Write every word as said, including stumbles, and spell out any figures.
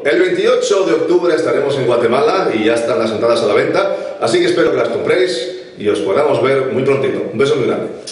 El veintiocho de octubre estaremos en Guatemala y ya están las entradas a la venta, así que espero que las compréis y os podamos ver muy prontito. Un beso muy grande.